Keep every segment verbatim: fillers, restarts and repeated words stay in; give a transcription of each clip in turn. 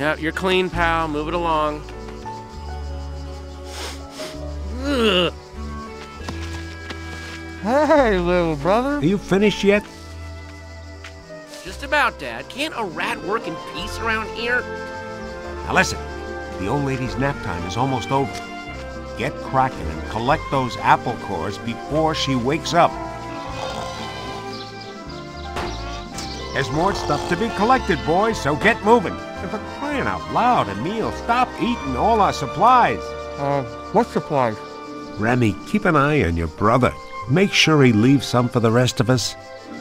Yep, you're clean, pal. Move it along. Ugh. Hey, little brother. Are you finished yet? Just about, Dad. Can't a rat work in peace around here? Now listen, the old lady's nap time is almost over. Get cracking and collect those apple cores before she wakes up. There's more stuff to be collected, boys, so get moving. And for crying out loud, Emil, stop eating all our supplies. Uh, what supplies? Remy, keep an eye on your brother. Make sure he leaves some for the rest of us.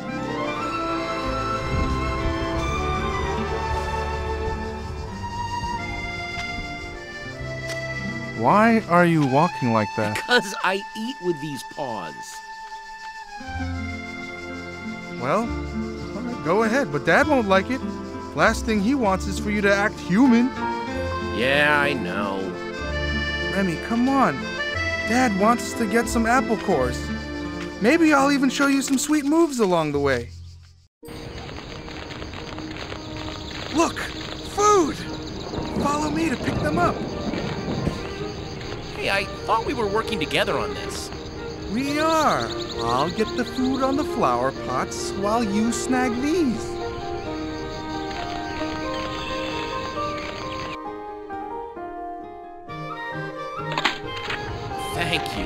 Why are you walking like that? Because I eat with these paws. Well, all right, go ahead, but Dad won't like it. Last thing he wants is for you to act human. Yeah, I know. Remy, come on. Dad wants us to get some apple cores. Maybe I'll even show you some sweet moves along the way. Look! Food! Follow me to pick them up. Hey, I thought we were working together on this. We are. I'll get the food on the flower pots while you snag these. Thank you.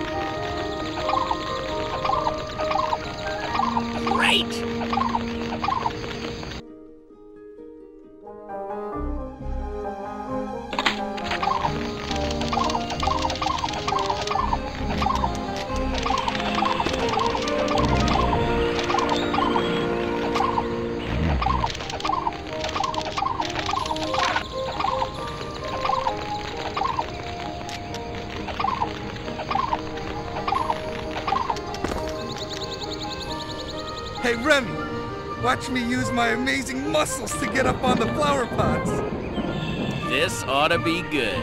Great! Hey, Remy, watch me use my amazing muscles to get up on the flower pots. This ought to be good.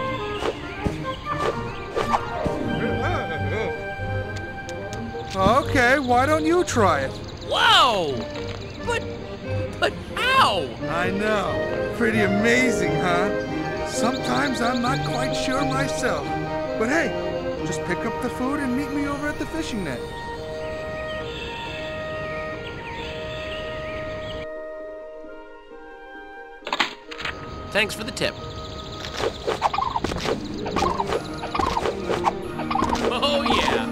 Okay, why don't you try it? Whoa! But, but how? I know. Pretty amazing, huh? Sometimes I'm not quite sure myself. But hey, just pick up the food and meet me over at the fishing net. Thanks for the tip. Oh, yeah.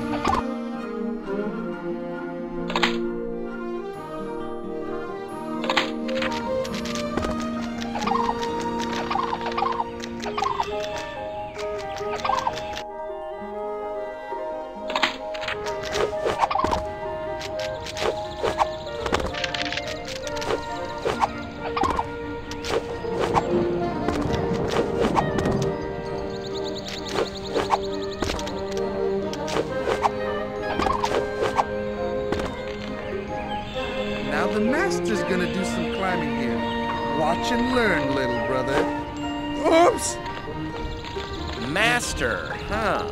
Now the master's gonna do some climbing here. Watch and learn, little brother. Oops! Master, huh?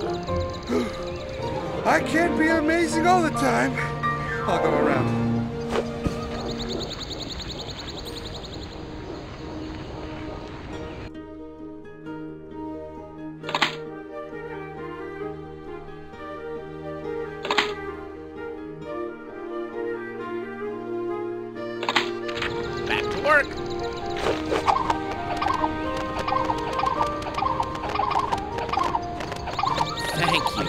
I can't be amazing all the time. I'll go around. Back to work. Thank you.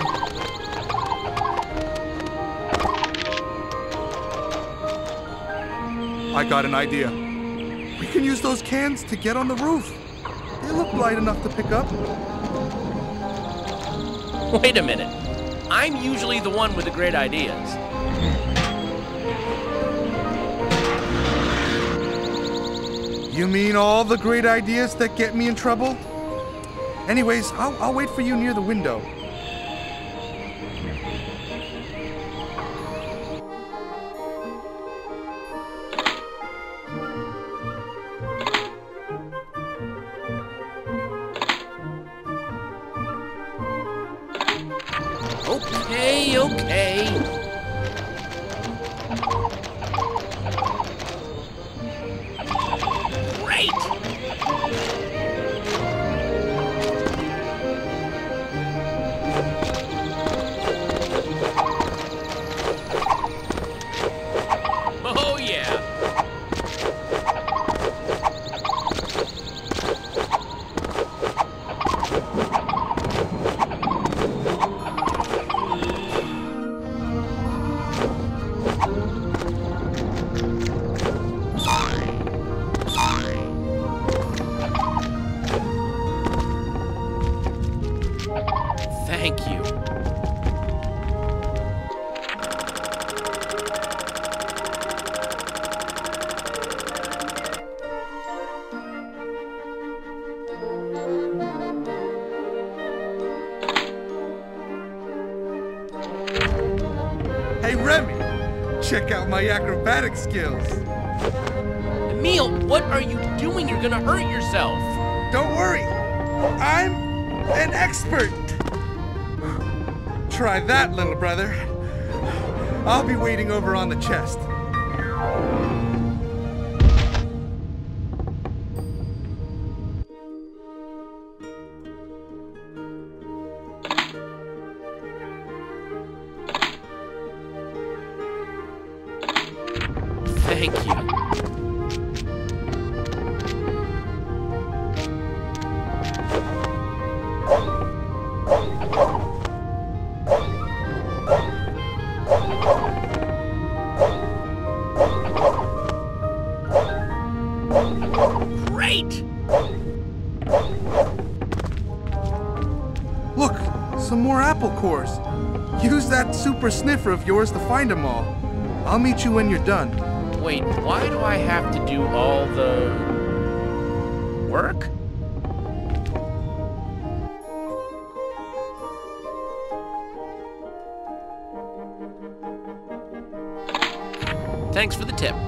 I got an idea. We can use those cans to get on the roof. They look light enough to pick up. Wait a minute. I'm usually the one with the great ideas. You mean all the great ideas that get me in trouble? Anyways, I'll, I'll wait for you near the window. Okay, okay. Great! Thank you. Hey, Remy, check out my acrobatic skills. Emil, what are you doing? You're gonna hurt yourself. Don't worry, I'm an expert. Try that, little brother. I'll be waiting over on the chest. Thank you. Great! Look, some more apple cores. Use that super sniffer of yours to find them all. I'll meet you when you're done. Wait, why do I have to do all the work? Thanks for the tip.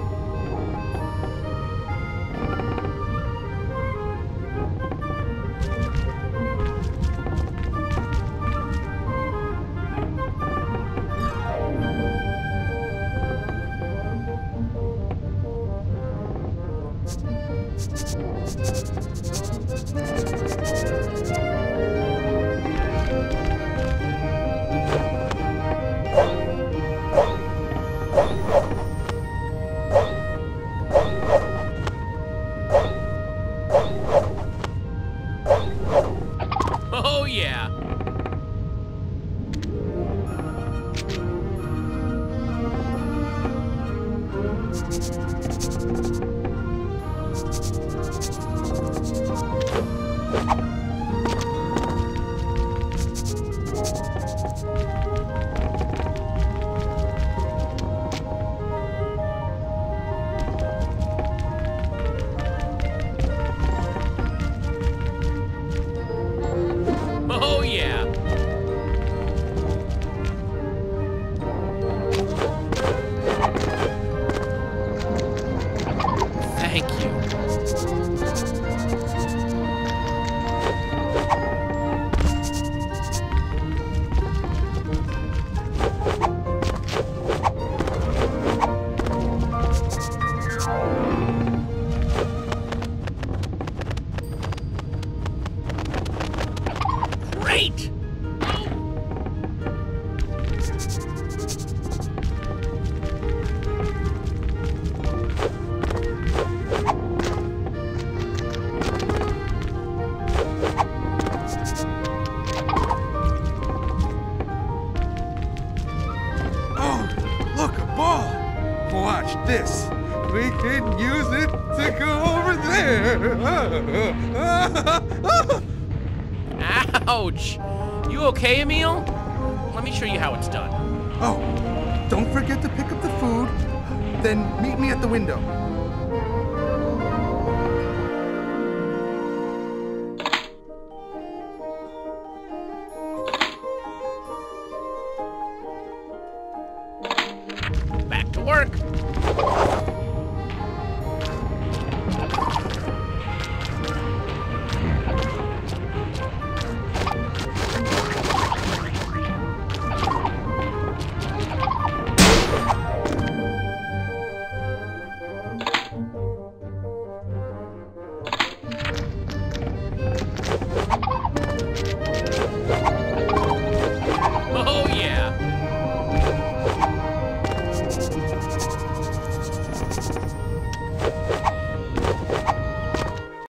Oh, yeah. Oh, yeah. Thank you. Great! Oh, look, a ball. Watch this. We can use it to go over there. Ouch! You okay, Emil? Let me show you how it's done. Oh, don't forget to pick up the food. Then meet me at the window. Back to work.